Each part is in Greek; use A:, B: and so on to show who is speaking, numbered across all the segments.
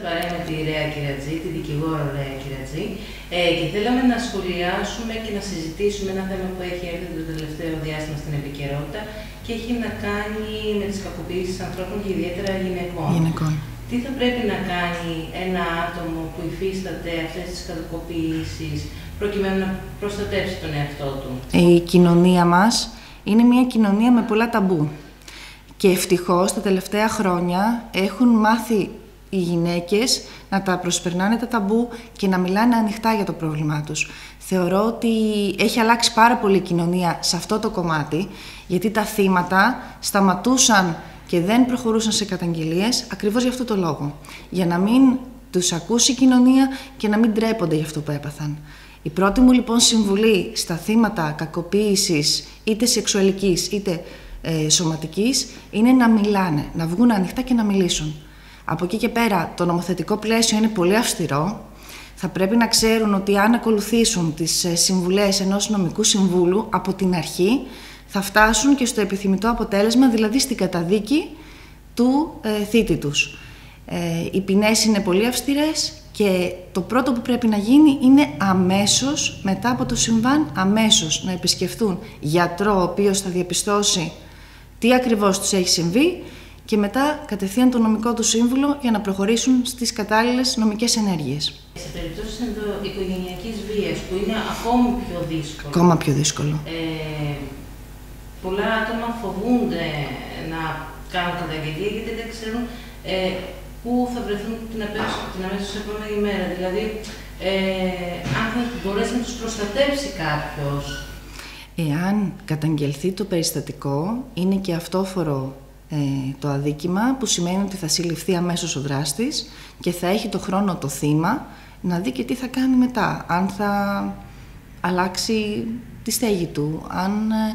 A: παρέα με τη Ρέα Κυρατζή, τη δικηγόρο Ρέα Κυρατζή, και θέλαμε να σχολιάσουμε και να συζητήσουμε ένα θέμα που έχει έρθει το τελευταίο διάστημα στην επικαιρότητα και έχει να κάνει με τις κακοποιήσεις ανθρώπων και ιδιαίτερα γυναικών. Τι θα πρέπει να κάνει ένα άτομο που υφίσταται αυτές τις κακοποιήσεις προκειμένου να προστατεύσει τον εαυτό του?
B: Η κοινωνία μας είναι μια κοινωνία με πολλά ταμπού. Και ευτυχώς τα τελευταία χρόνια έχουν μάθει οι γυναίκες να τα προσπερνάνε τα ταμπού και να μιλάνε ανοιχτά για το πρόβλημά τους. Θεωρώ ότι έχει αλλάξει πάρα πολύ η κοινωνία σε αυτό το κομμάτι, γιατί τα θύματα σταματούσαν και δεν προχωρούσαν σε καταγγελίες ακριβώς για αυτό το λόγο. Για να μην τους ακούσει η κοινωνία και να μην ντρέπονται για αυτό που έπαθαν. Η πρώτη μου λοιπόν συμβουλή στα θύματα κακοποίησης, είτε σεξουαλικής είτε σωματικής, είναι να μιλάνε, να βγουν ανοιχτά και να μιλήσουν. Από εκεί και πέρα το νομοθετικό πλαίσιο είναι πολύ αυστηρό. Θα πρέπει να ξέρουν ότι αν ακολουθήσουν τις συμβουλές ενός νομικού συμβούλου από την αρχή, θα φτάσουν και στο επιθυμητό αποτέλεσμα, δηλαδή στην καταδίκη του θήτη τους. Οι ποινές είναι πολύ αυστηρές και το πρώτο που πρέπει να γίνει είναι αμέσως, μετά από το συμβάν, αμέσως να επισκεφθούν γιατρό ο οποίος θα διαπιστώσει τι ακριβώς τους έχει συμβεί και μετά κατευθείαν το νομικό του σύμβουλο για να προχωρήσουν στις κατάλληλες νομικές ενέργειες.
A: Σε περιπτώσεις ενδοοικογενειακής βίας, που είναι ακόμη πιο δύσκολο.
B: Ακόμα πιο δύσκολο.
A: Πολλά άτομα φοβούνται να κάνουν καταγγελία γιατί δεν ξέρουν πού θα βρεθούν την αμέσως επόμενη μέρα. Δηλαδή, αν θα μπορέσει να τους προστατεύσει κάποιος. Εάν
B: καταγγελθεί το περιστατικό, είναι και αυτόφορο το αδίκημα, που σημαίνει ότι θα συλληφθεί αμέσως ο δράστης και θα έχει το χρόνο το θύμα να δει και τι θα κάνει μετά. Αν θα αλλάξει τη στέγη του, αν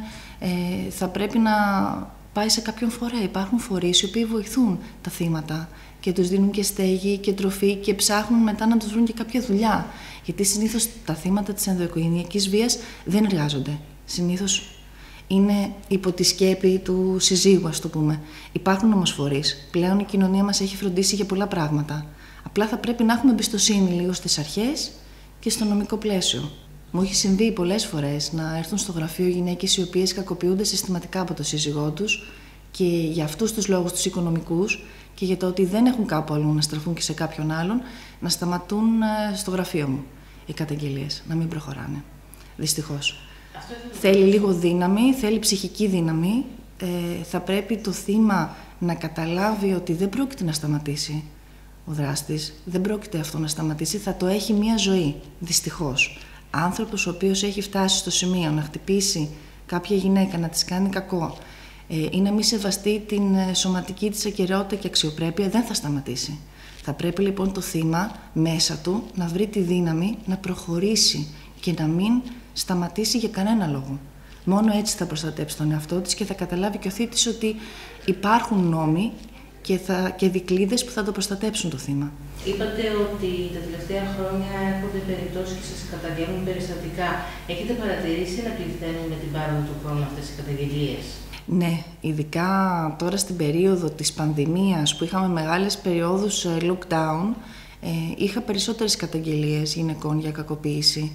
B: θα πρέπει να πάει σε κάποιον φορέα. Υπάρχουν φορείς οι οποίοι βοηθούν τα θύματα και τους δίνουν και στέγη και τροφή και ψάχνουν μετά να τους βρουν και κάποια δουλειά. Γιατί συνήθως τα θύματα της ενδοοικογενειακής βίας δεν εργάζονται. Συνήθως είναι υπό τη σκέπη του συζύγου, ας το πούμε. Υπάρχουν όμως φορείς. Πλέον η κοινωνία μας έχει φροντίσει για πολλά πράγματα. Απλά θα πρέπει να έχουμε εμπιστοσύνη λίγο στις αρχές και στο νομικό πλαίσιο. Μου έχει συμβεί πολλές φορές να έρθουν στο γραφείο γυναίκες οι οποίες κακοποιούνται συστηματικά από το σύζυγό τους και για αυτούς τους λόγους τους οικονομικούς και για το ότι δεν έχουν κάπου αλλού να στραφούν και σε κάποιον άλλον, να σταματούν στο γραφείο μου οι καταγγελίες, να μην προχωράνε. Δυστυχώς. Θέλει λίγο δύναμη, θέλει ψυχική δύναμη. Θα πρέπει το θύμα να καταλάβει ότι δεν πρόκειται να σταματήσει ο δράστης, δεν πρόκειται αυτό να σταματήσει, θα το έχει μία ζωή, δυστυχώς. Άνθρωπος ο οποίος έχει φτάσει στο σημείο να χτυπήσει κάποια γυναίκα, να της κάνει κακό ή να μην σεβαστεί την σωματική της ακεραιότητα και αξιοπρέπεια, δεν θα σταματήσει. Θα πρέπει λοιπόν το θύμα μέσα του να βρει τη δύναμη να προχωρήσει και να μην σταματήσει για κανένα λόγο. Μόνο έτσι θα προστατέψει τον εαυτό της και θα καταλάβει και ο θήτης ότι υπάρχουν νόμοι και δικλείδες που θα το προστατέψουν το θύμα.
A: Είπατε ότι τα τελευταία χρόνια έρχονται περιπτώσεις και σας καταγγέλνουν περιστατικά. Έχετε παρατηρήσει να πληθαίνουν με την πάροδο του χρόνου αυτές οι καταγγελίες?
B: Ναι, ειδικά τώρα στην περίοδο της πανδημίας που είχαμε μεγάλες περιόδους lockdown, είχα περισσότερες καταγγελίες γυναικών για κακοποίηση.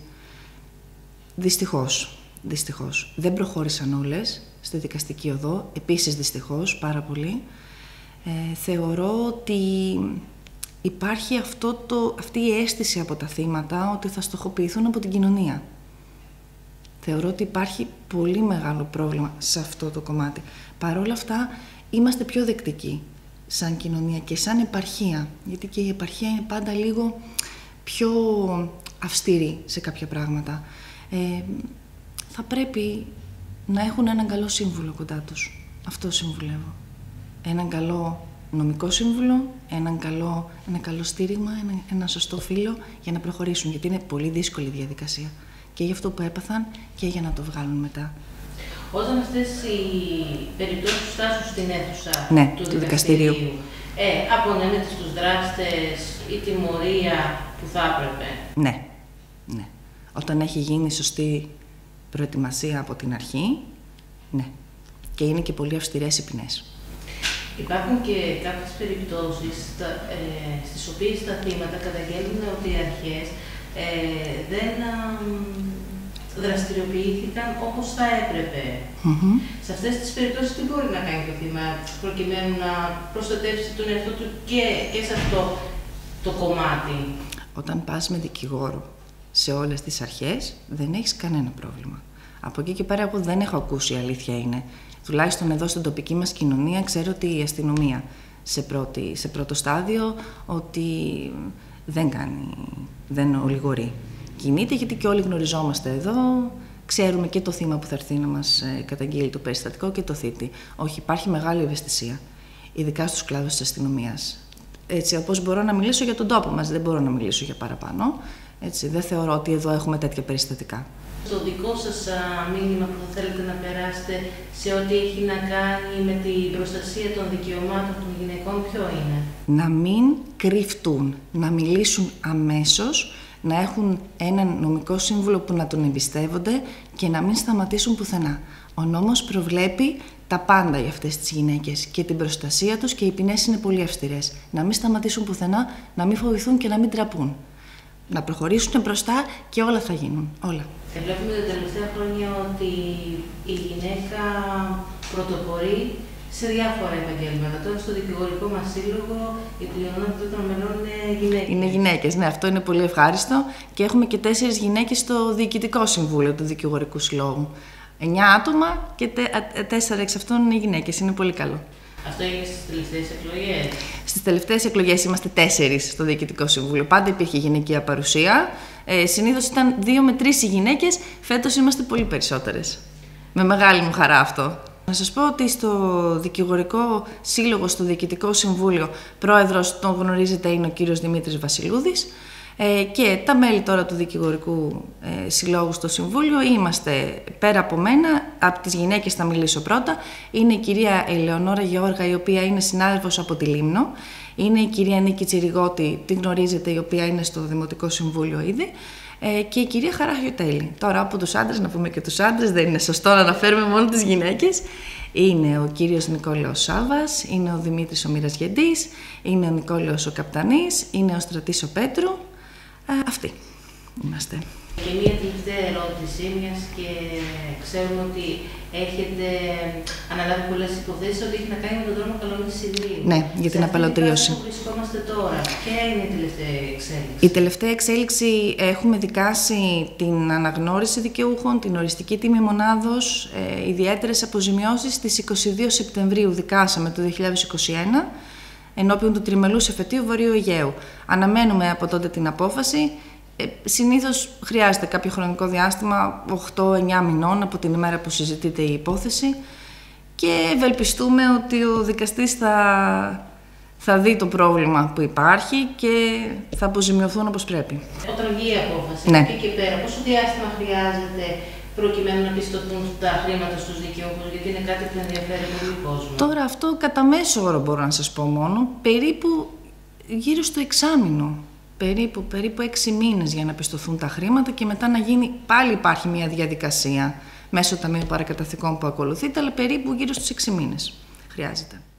B: Δυστυχώς. Δεν προχώρησαν όλες στη δικαστική οδό, επίσης δυστυχώς, πάρα πολύ. Θεωρώ ότι υπάρχει αυτή η αίσθηση από τα θύματα ότι θα στοχοποιηθούν από την κοινωνία. Θεωρώ ότι υπάρχει πολύ μεγάλο πρόβλημα σε αυτό το κομμάτι. Παρ' όλα αυτά, είμαστε πιο δεκτικοί σαν κοινωνία και σαν επαρχία, γιατί και η επαρχία είναι πάντα λίγο πιο αυστηρή σε κάποια πράγματα. Θα πρέπει να έχουν έναν καλό σύμβουλο κοντά τους. Αυτό συμβουλεύω. Έναν καλό νομικό σύμβουλο, ένα καλό στήριγμα, ένα σωστό φύλλο για να προχωρήσουν, γιατί είναι πολύ δύσκολη διαδικασία. Και για αυτό που έπαθαν και για να το βγάλουν μετά.
A: Όταν αυτές οι περιπτώσεις φτάσουν στην αίθουσα του δικαστηρίου, απονέμεται στους δράστες η τιμωρία που θα έπρεπε?
B: Ναι. Όταν έχει γίνει σωστή προετοιμασία από την αρχή, ναι. Και είναι και πολύ αυστηρές οι ποινές.
A: Υπάρχουν και κάποιες περιπτώσεις στις οποίες τα θύματα καταγγέλνουν ότι οι αρχές δεν δραστηριοποιήθηκαν όπως θα έπρεπε. Σε αυτές τις περιπτώσεις τι μπορεί να κάνει το θύμα προκειμένου να προστατεύσει τον εαυτό του και σε αυτό το κομμάτι?
B: Όταν πας με δικηγόρο σε όλες τις αρχές δεν έχεις κανένα πρόβλημα. Από εκεί και πέρα εγώ δεν έχω ακούσει, η αλήθεια είναι. Τουλάχιστον εδώ στην τοπική μας κοινωνία ξέρω ότι η αστυνομία σε πρώτο στάδιο ότι δεν ολιγορεί. Κινείται γιατί και όλοι γνωριζόμαστε εδώ, ξέρουμε και το θύμα που θα έρθει να μας καταγγείλει το περιστατικό και το θήτη. Όχι, υπάρχει μεγάλη ευαισθησία, ειδικά στους κλάδους της αστυνομίας. Έτσι, όπως μπορώ να μιλήσω για τον τόπο μας, δεν μπορώ να μιλήσω για παραπάνω. Έτσι, δεν θεωρώ ότι εδώ έχουμε τέτοια περιστατικά.
A: Το δικό σας μήνυμα που θα θέλετε να περάσετε σε ό,τι έχει να κάνει με την προστασία των δικαιωμάτων των γυναικών, ποιο είναι?
B: Να μην κρυφτούν, να μιλήσουν αμέσως, να έχουν έναν νομικό σύμβουλο που να τον εμπιστεύονται και να μην σταματήσουν πουθενά. Ο νόμος προβλέπει τα πάντα για αυτές τις γυναίκες και την προστασία τους και οι ποινές είναι πολύ αυστηρές. Να μην σταματήσουν πουθενά, να μην φοβηθούν και να μην τραπούν. Να προχωρήσουν μπροστά και όλα θα γίνουν. Όλα.
A: Βλέπουμε τα τελευταία χρόνια ότι η γυναίκα πρωτοπορεί σε διάφορα επαγγέλματα. Τώρα στο δικηγορικό μας σύλλογο η πλειονότητα των μελών είναι γυναίκες.
B: Είναι γυναίκες, ναι, αυτό είναι πολύ ευχάριστο. Και έχουμε και 4 γυναίκες στο Διοικητικό Συμβούλιο του Δικηγορικού Συλλόγου. 9 άτομα και 4 εξ αυτών είναι γυναίκες. Είναι πολύ καλό.
A: Αυτό έγινε στις τελευταίες εκλογές?
B: Στις τελευταίες εκλογές είμαστε 4 στο Διοικητικό Συμβούλιο. Πάντα υπήρχε γυναικεία παρουσία. Συνήθως ήταν 2 με 3 οι γυναίκες. Φέτος είμαστε πολύ περισσότερες. Με μεγάλη μου χαρά αυτό. Να σας πω ότι στο Δικηγορικό Σύλλογο, στο Διοικητικό Συμβούλιο, πρόεδρος, τον γνωρίζετε, είναι ο κύριος Δημήτρης Βασιλούδης. Και τα μέλη τώρα του Δικηγορικού Συλλόγου στο Συμβούλιο είμαστε, πέρα από μένα, από τις γυναίκες θα μιλήσω πρώτα, είναι η κυρία Ελεονόρα Γεώργα, η οποία είναι συνάδελφος από τη Λίμνο, είναι η κυρία Νίκη Τσιριγώτη, την γνωρίζετε, η οποία είναι στο Δημοτικό Συμβούλιο ήδη, και η κυρία Χαραχιωτέλη. Τώρα από τους άντρες, να πούμε και τους άντρες, δεν είναι σωστό να αναφέρουμε μόνο τις γυναίκες. Είναι ο κύριος Νικόλαος Σάβας, είναι ο Δημήτρης ο Μοιρασγεντής, είναι ο Νικόλαος ο Καπτανής, είναι ο Στρατής ο Πέτρου. Αυτοί είμαστε.
A: Και μία τελευταία ερώτηση, μιας και ξέρουμε ότι έχετε αναλάβει πολλές υποθέσεις ότι έχει να κάνει με τον δρόμο Καλομήνης-Ιδρύου.
B: Ναι, για την απαλωτρίωση.
A: Που βρισκόμαστε τώρα. Ποια είναι η τελευταία εξέλιξη?
B: Η τελευταία εξέλιξη, έχουμε δικάσει την αναγνώριση δικαιούχων, την οριστική τιμή μονάδος, ιδιαίτερες αποζημιώσεις στις 22 Σεπτεμβρίου δικάσαμε το 2021. Ενώπιον του τριμελούς εφετείου Βορείου Αιγαίου. Αναμένουμε από τότε την απόφαση. Συνήθως χρειάζεται κάποιο χρονικό διάστημα, 8-9 μηνών από την ημέρα που συζητείται η υπόθεση, και ευελπιστούμε ότι ο δικαστής θα δει το πρόβλημα που υπάρχει και θα αποζημιωθούν όπως πρέπει.
A: Όταν βγει η απόφαση,
B: ναι,
A: από εκεί και πέρα, πόσο διάστημα χρειάζεται προκειμένου να πιστωθούν τα χρήματα στους δικαιούχους, γιατί είναι κάτι που ενδιαφέρει πολύ κόσμο?
B: Τώρα αυτό κατά μέσο όρο μπορώ να σας πω μόνο, περίπου γύρω στο εξάμηνο, περίπου 6 μήνες για να πιστωθούν τα χρήματα και μετά να γίνει, πάλι υπάρχει μια διαδικασία μέσω ταμείου παρακαταθήκων που ακολουθείται, αλλά περίπου γύρω στους 6 μήνες χρειάζεται.